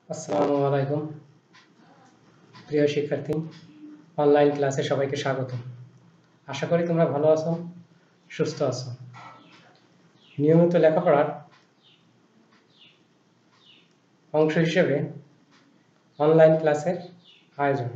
আসসালামু আলাইকুম প্রিয় শিক্ষার্থী, অনলাইন ক্লাসে সবাইকে স্বাগত। আশা করি তোমরা ভালো আছো, সুস্থ আছো। নিয়মিত লেখাপড়ার অংশ হিসেবে অনলাইন ক্লাসের আয়োজন।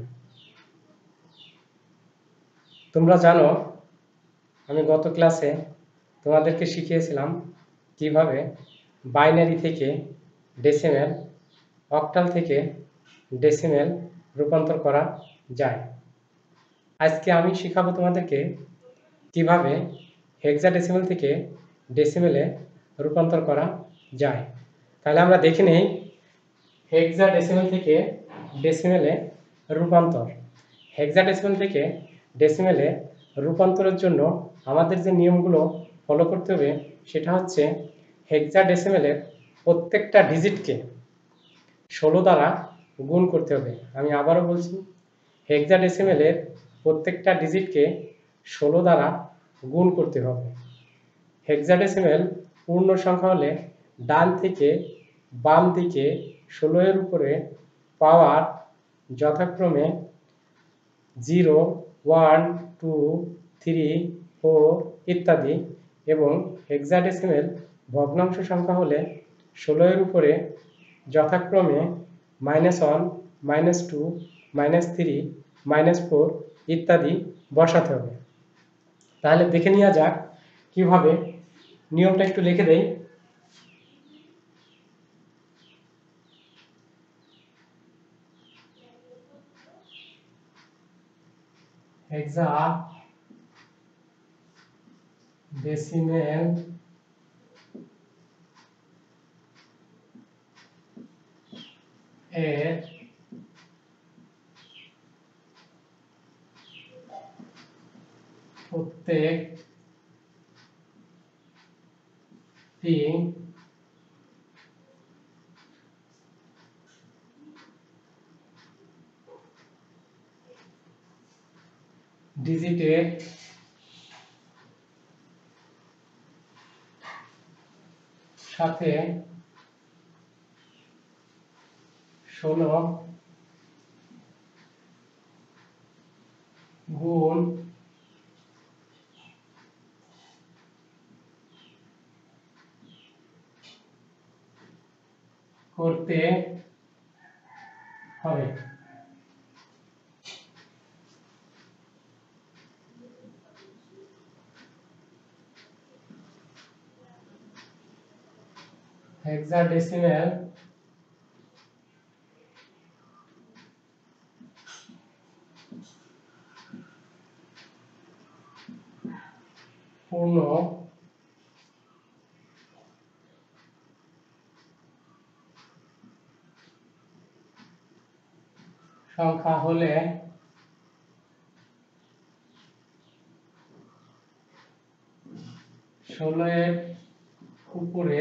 তোমরা জানো, আমি গত ক্লাসে তোমাদেরকে শিখিয়েছিলাম কিভাবে বাইনারি থেকে ডেসিমেল, অক্টাল থেকে ডেসিমেল রূপান্তর করা যায়। আজকে আমি শিখাবো তোমাদেরকে কিভাবে হেক্সাডেসিমেল থেকে ডেসিমেলে রূপান্তর করা যায়। তাহলে আমরা দেখে নেই হেক্সাডেসিমেল থেকে ডেসিমেলে রূপান্তর। হেক্সাডেসিমেল থেকে ডেসিমেলে রূপান্তরের জন্য আমাদের যে নিয়মগুলো ফলো করতে হবে সেটা হচ্ছে হেক্সাডেসিমেলের প্রত্যেকটা ডিজিটকে 16 দ্বারা গুণ করতে হবে। আমি আবারও বলছি, হেক্সাডেসিমেলের প্রত্যেকটা ডিজিটকে 16 দ্বারা গুণ করতে হবে। হেক্সাডেসিমেল পূর্ণ সংখ্যা হলে ডান থেকে বাম দিকে 16 এর উপরে পাওয়ার যথাক্রমে 0, 1, 2, 3, 4 ইত্যাদি, এবং হেক্সাডেসিমেল ভগ্নাংশ সংখ্যা হলে 16 এর উপরে যথাক্রমে -1, -2, -3, -4 ইত্যাদি বসাতে হবে। তাহলে দেখে নেওয়া যাক কিভাবে। নিয়মটা একটু লিখে দেই। হেক্সাডেসিমেল এর প্রত্যেকটি ডিজিটের সাথে 16 গুণ করতে হবে। হেক্সাডেসিমেল পূর্ণ সংখ্যা হলে 16 এর উপরে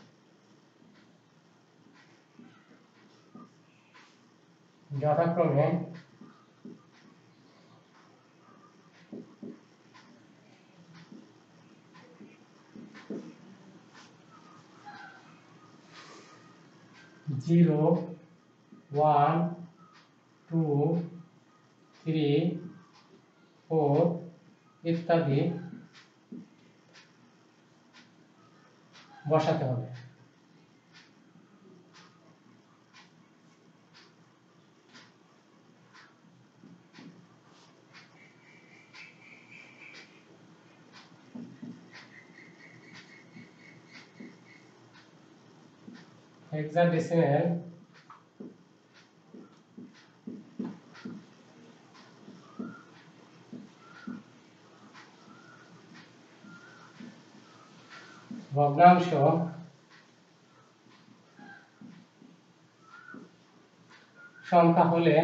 যথাক্রমে 0, 1, 2, 3, 4 ইত্যাদি বসাতে হবে। হেক্সাডেসিমেল ভগ্নাংশ সংখ্যা হলে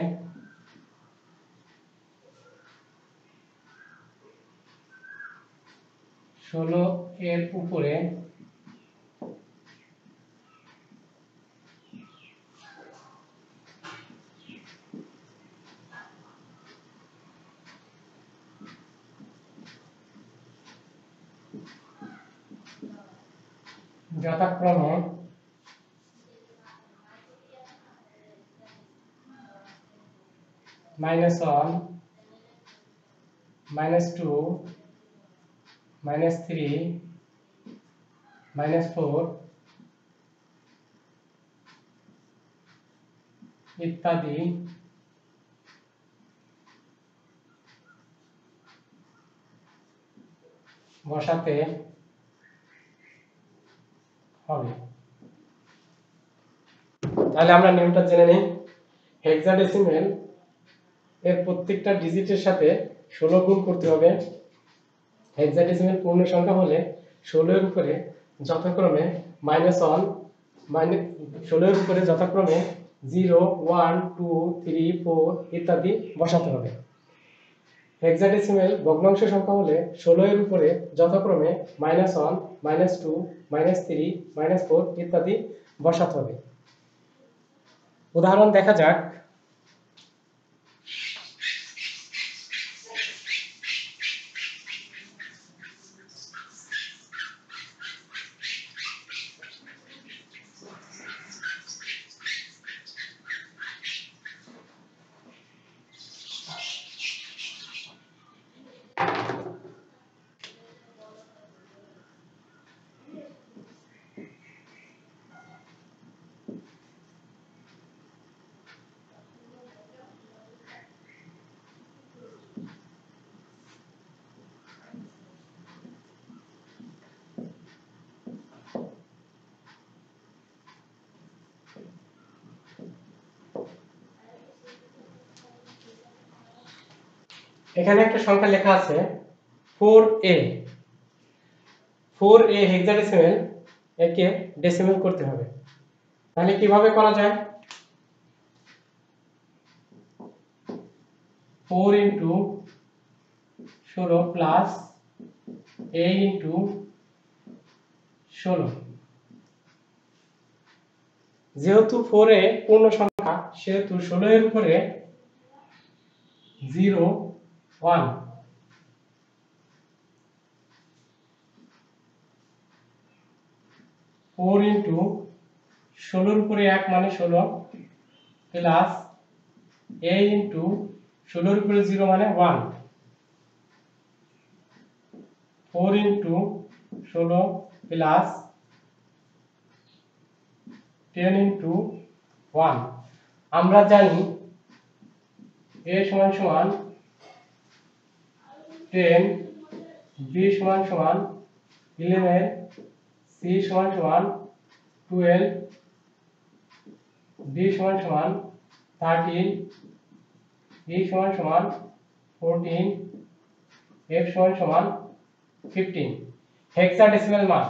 16 এর উপরে যথাক্রমে -1 -2 -3 -4 ইত্যাদি বসাতে হবে। তাহলে আমরা নিয়মটা জেনে নিই। হেক্সাডেসিমেল এর প্রত্যেকটা ডিজিটের সাথে 16 গুণ করতে হবে। হেক্সাডেসিমেল পূর্ণ সংখ্যা হলে 16 এর উপরে যথাক্রমে -1 16 এর উপরে যথাক্রমে 0 1 2 3 4 ইত্যাদি বসাতে হবে। হেক্সাডেসিমেল ভগ্নাংশ সংখ্যা হলে 16 এর উপরে যথাক্রমে -1 -2 -3 -4 ইত্যাদি বসাতে হবে। উদাহরণ দেখা যাক। এখানে একটা সংখ্যা লেখা আছে 4a। 4a হেক্সাডেসিমেল একে ডেসিমেল করতে হবে। তাহলে কিভাবে করা যায়? 4 * 16 প্লাস a * 16। যেহেতু 4a পূর্ণ সংখ্যা সেহেতু 16 এর উপরে 0 1 4 * 16 এর উপরে 1 মানে 16 প্লাস a * 16 এর উপরে 0 মানে 1 4 * 16 প্লাস 10 * 1। আমরা জানি a = 10, b = 11, c = 12, d = 13, e = 14, f = 15 hexadecimal মান।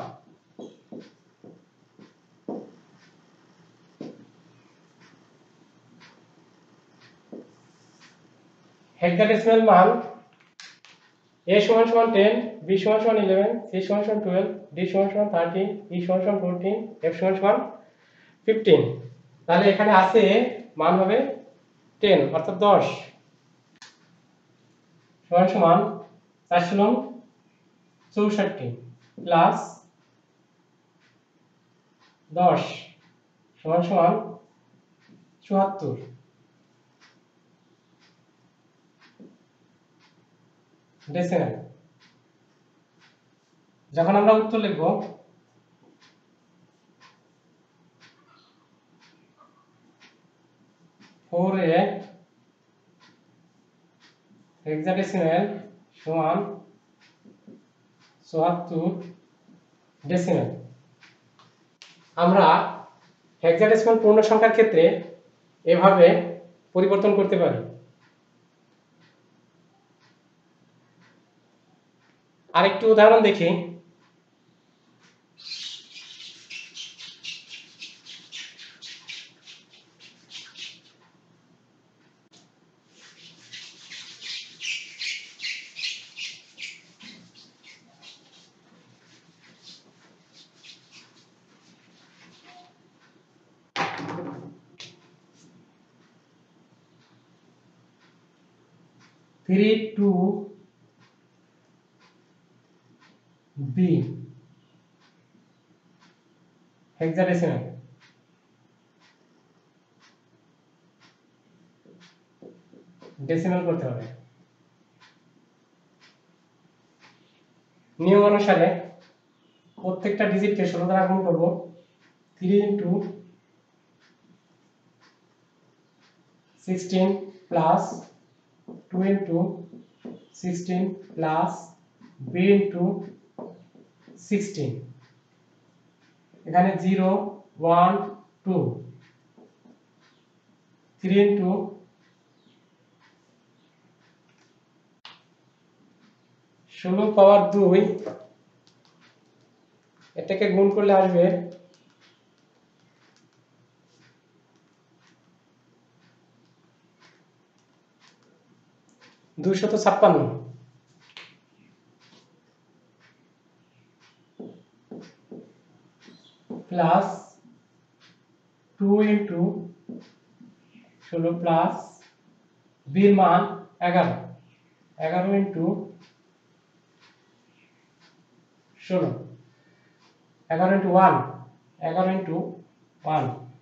হেক্সাডেসিমেল মান a = 10, b = 11, c = 12, d = 13, e = 14, f = 15। তাহলে এখানে আছে মান হবে 10 অর্থাৎ 10 সমান 4 64 প্লাস 10 সমান 74 ডেসিমেল। যখন আমরা উত্তর লিখব 4a হেক্সাডেসিমেল সমান 74 ডেসিমেল। আমরা হেক্সাডেসিমেল পূর্ণ সংখ্যার ক্ষেত্রে এভাবে পরিবর্তন করতে পারি। আরেকটি উদাহরণ দেখি। Three two b hexadecimal. Decimal করতে হবে। নিয়ম অনুসারে প্রত্যেকটা ডিজিটকে 16 দ্বারা গুণ করব। 3 into 16 plus 2 into 16 plus b into 16, এখানে 0 1 2, 3 ইন্টু 16 পাওয়ার 2, এটাকে গুণ করলে আসবে 256 প্লাস 2 ইন্টু 16 প্লাস বির মান 11, 11 ইন্টু 16, 11 ইন্টু 1, 11 ইন্টু 1,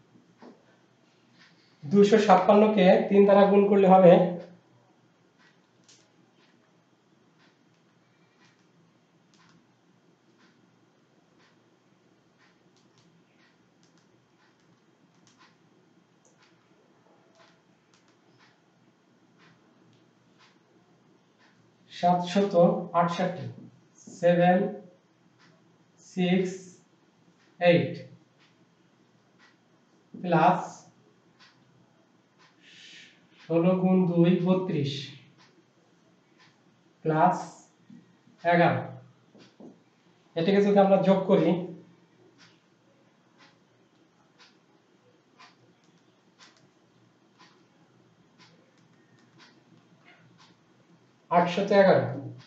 256 কে 3 দ্বারা গুণ করলে হবে 768, 7 6 8 প্লাস 16 গুণ 2 32 প্লাস 11, এটাকে যদি আমরা যোগ করি আটশত 11,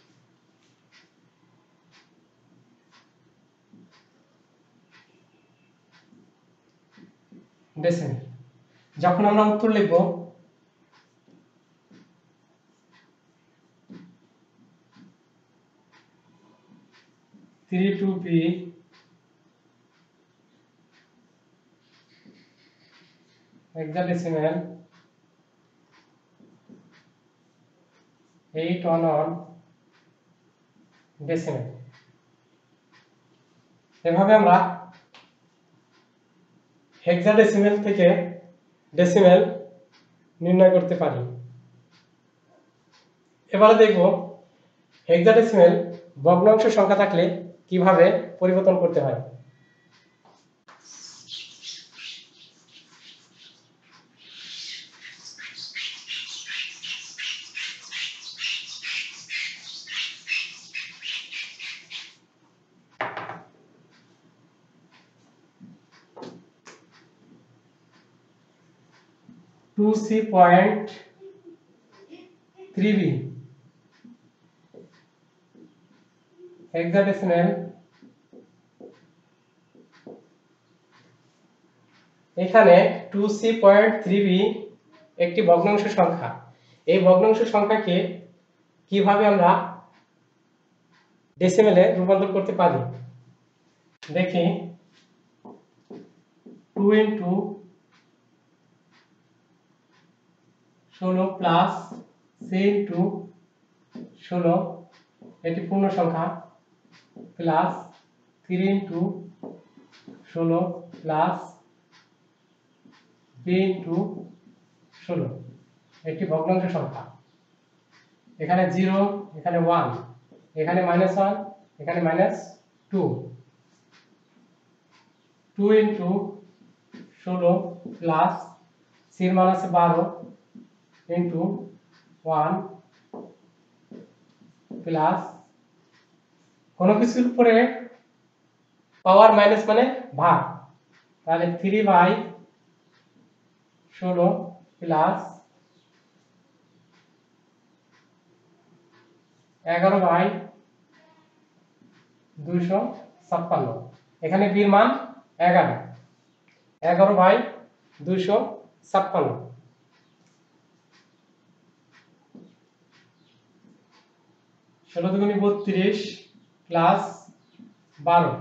ডেসিমেল। যখন আমরা উত্তর লিখব টু পি হেক্সাডেসিমেল 811 ডেসিমেল। এভাবে আমরা হেক্সাডেসিমেল থেকে ডেসিমেল নির্ণয় করতে পারি। এবারে দেখব হেক্সাডেসিমেল ভগ্নাংশ সংখ্যা থাকলে কিভাবে পরিবর্তন করতে হয়। Two C point 3b hexadecimal, এখানে 2c.3b একটি ভগ্নাংশ সংখ্যা। এই ভগ্নাংশ সংখ্যাকে কিভাবে আমরা ডেসিমেলে রূপান্তর করতে পারি দেখি। 2 ইন্টু 16 প্লাস c ইন্টু 16, এটি পূর্ণ সংখ্যা, plus 3 into 16 plus b into 16, এটি ভগ্নাংশ সংখ্যা। এখানে 0, এখানে 1, এখানে -1, এখানে -2, 2 ইন্টু 16 প্লাস c এর মান আছে 12 ইন্টু 1 প্লাস কোনো কিছুর উপরে পাওয়ার মাইনাস মানে ভাগ, তাহলে 3/16 প্লাস 11/256, এখানে b এর মান 11, 11/256, 16 দুগুণে 32 প্লাস 12,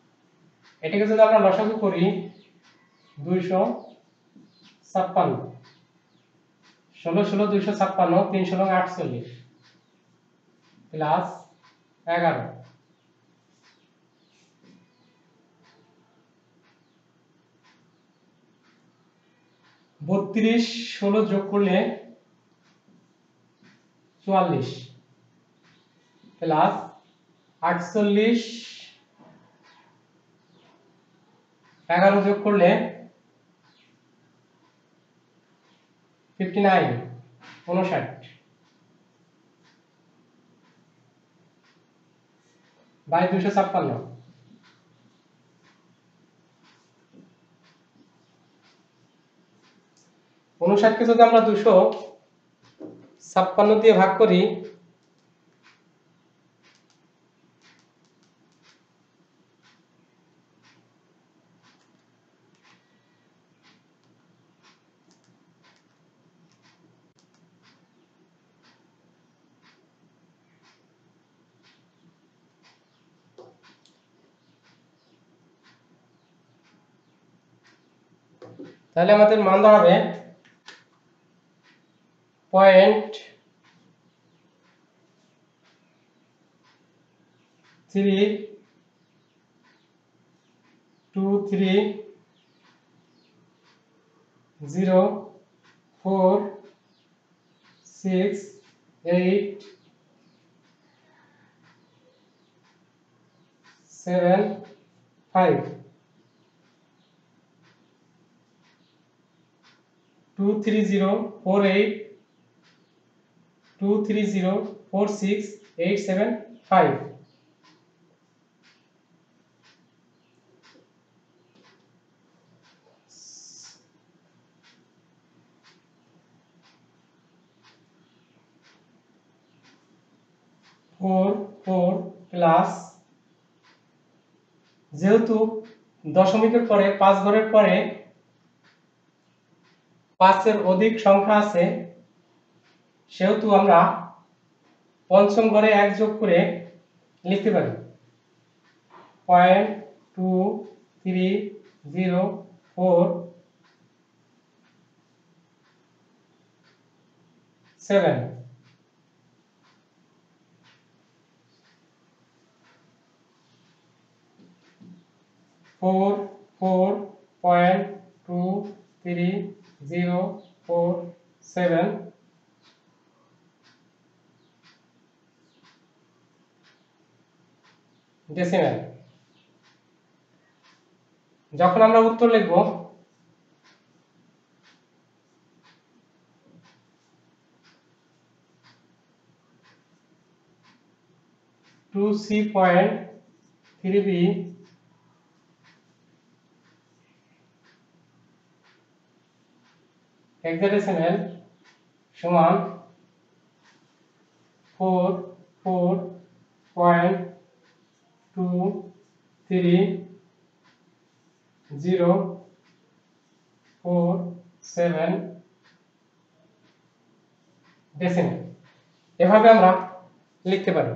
এটাকে যদি আমরা লসাগু করি 256, 16 16 256 3 16 48 প্লাস 11 32 16 যোগ করলে 44 প্লাস 48 11 যোগ করলে 59 59 বাই 256 59 কে যদি আমরা 256 দিয়ে ভাগ করি তাহলে আমাদের মান দাঁড়াবে 2304685 4 প্লাস যেহেতু দশমিকের পরে 5 ঘরের পরে 5 এর অধিক সংখ্যা আছে সেহেতু আমরা পঞ্চম ঘরে 1 যোগ করে লিখতে পারি 0.2304 4.2304 ডেসিমেল যখন আমরা উত্তর লিখব two C point 3b hexadecimal সমান 4.2304 ডেসিমেল এভাবে আমরা লিখতে পারি।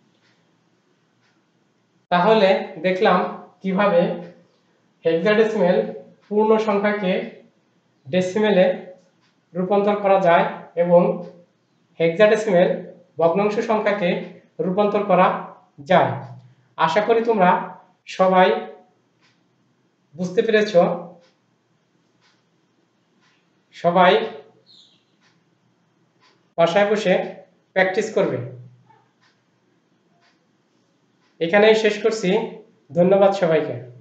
তাহলে দেখলাম কিভাবে হেক্সাডেসিমেল পূর্ণ সংখ্যাকে ডেসিমেলে রূপান্তর করা যায় এবং হেক্সাডেসিমেল ভগ্নাংশ সংখ্যাকে রূপান্তর করা যায়। আশা করি তোমরা সবাই বুঝতে পেরেছ। সবাই বাসায় বসে প্র্যাকটিস করবে। এখানেই শেষ করছি। ধন্যবাদ সবাইকে।